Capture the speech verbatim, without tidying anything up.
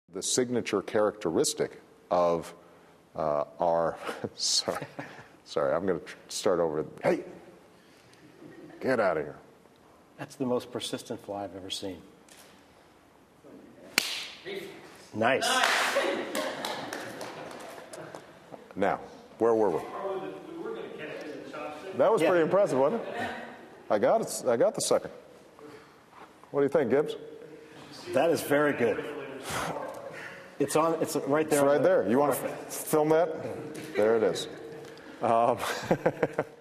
The signature characteristic of uh, our, sorry, sorry, I'm going to start over. Hey, get out of here. That's the most persistent fly I've ever seen. Nice. Now, where were we? That was Yeah. pretty impressive, wasn't it? I got it. I got the second. What do you think, Gibbs? That is very good. It's on. It's right there. It's right there. You want to film that? There it is. Um,